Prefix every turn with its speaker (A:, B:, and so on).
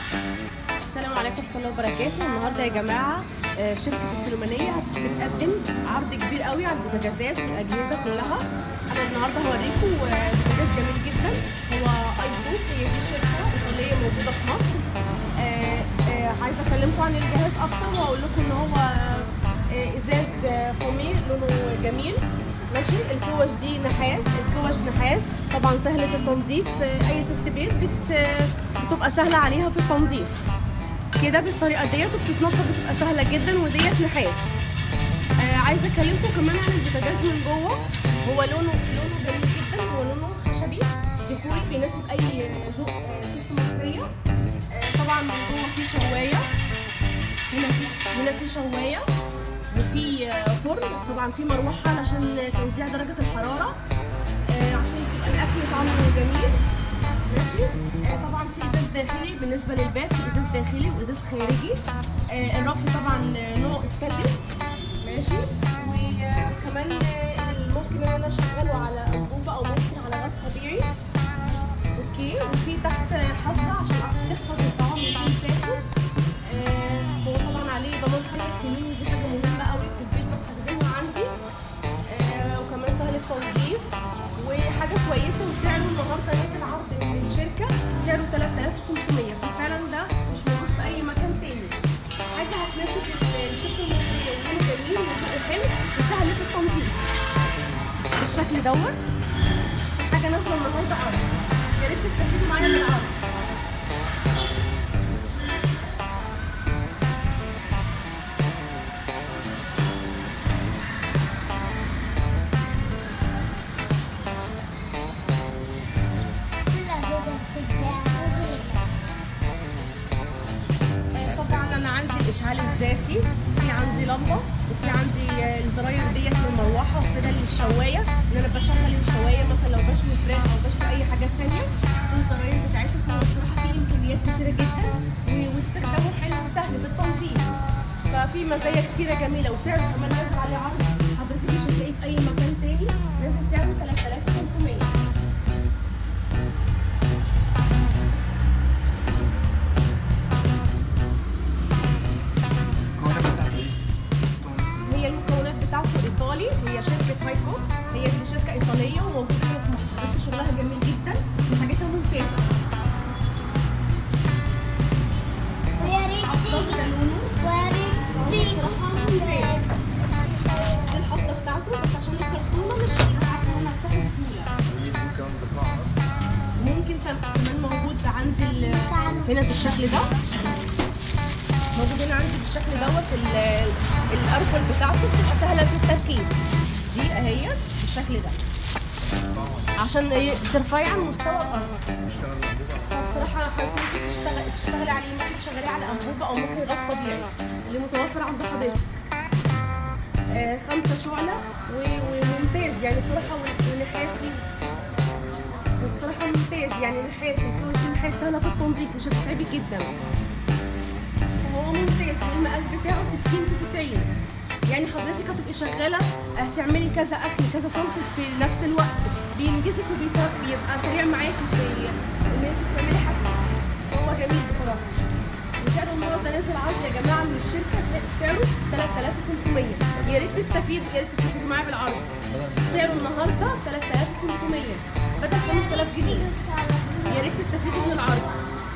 A: السلام عليكم ورحمة الله وبركاته. النهارده يا جماعة شركة السليمانية بتقدم عرض كبير قوي على البوتاجازات والأجهزة كلها. أنا النهارده هوريكم بوتاجاز جميل جدا، هو ايبوك. هي دي شركة إيطالية موجودة في مصر. عايزة أكلمكم عن الجهاز أكتر وأقول لكم إن هو إزاز فومي لونه جميل. ماشي. الكوش دي نحاس، الكوش نحاس طبعا سهلة التنظيف. أي ست بيت بتبقى سهلة عليها في التنظيف كده بالطريقه ديت، وبتتنضف بتبقى سهله جدا، وديت نحاس. عايزه اكلمكم كمان عن البوتاجاز من جوه. هو لونه جميل جدا، هو لونه خشبي ديكوري بيناسب اي ذوق ست مصريه. طبعا من جوه في شوايه، هنا في شوايه، وفي فرن. طبعا في مروحه علشان توزيع درجه الحراره، عشان يبقى الاكل طعمه جميل. ماشي. طبعا في ازاز داخلي بالنسبه للباب، في ازاز داخلي وازاز خارجي. الرف طبعا نوع ستانلس. ماشي. وكمان ممكن ان انا اشغله على انبوبه او ممكن على غاز طبيعي. اوكي. وفي تحت حافظه عشان تحفظ الطعام يكون ساخن. هو طبعا عليه ضمان 5 سنين، ودي حاجه مهمه قوي في البيت بستخدمها عندي. وكمان سهل التنظيف وحاجه كويسه. وسعره النهارده نازل عرض من الشركه، سعره 3500. ففعلا ده مش موجود في اي مكان تاني. حاجه هتناسب الست المصريه، ولونه جميل وذوقه حلو وسهل في التنظيف بالشكل دوت. حاجه نازله النهارده عرض، يا ريت تستفيدوا معايا من العرض. الاشعال الذاتي، في عندي لمبه، وفي عندي الزراير ديت للمروحه، وكده للشوايه ان انا بشغل الشوايه مثلا لو بشوي فراخ او بشوي اي حاجه ثانيه. الزراير بتاعتها بصراحه في امكانيات كتيره جدا، واستخدامه حلو وسهل في التنظيف. ففي مزايا كتيره جميله، وسعره كمان نازل عليه عرض حضرتك مش هتلاقيه في اي مكان تاني. نازل سعره 3500. هي شركة هايكو، هي دي شركة إيطالية وموجودة هنا في مصر، بس شغلها جميل جدا وحاجتها ممتازة. الحفظة ده لونه دي الحفظة بتاعته، بس عشان الكرتونة مش عارفة إن أنا أفتحه بسهولة. ممكن كمان موجود عندي هنا بالشكل ده، موجود هنا عندي بالشكل دوت. الارفل بتاعته بتبقى سهله في التركيب. دي اهي بالشكل ده عشان ترفعي عن مستوى الارض. فبصراحه ممكن تشتغلي عليه، ممكن تشغليه على انبوبه او ممكن غاز طبيعي اللي متوفر عند حضرتك. 5 شعله وممتاز يعني بصراحه. ونحاسي وبصراحه ممتاز يعني نحاسي. النحاس سهله في التنظيف، مش هتتعبي جدا. هو ممتاز. المقاس بتاعه 60 في 90، يعني حضرتك هتبقي شغاله هتعملي كذا اكل كذا صنف في نفس الوقت، بينجزك وبيبقى سريع معاكي في ان انت تعملي حاجتك. هو جميل بصراحه. وسعره النهارده نازل عرض يا جماعه من الشركه، سعره 3500. يا ريت تستفيدوا معايا بالعرض. سعره النهارده 3500 بدل 5000 جنيه. يا ريت تستفيدوا من العرض.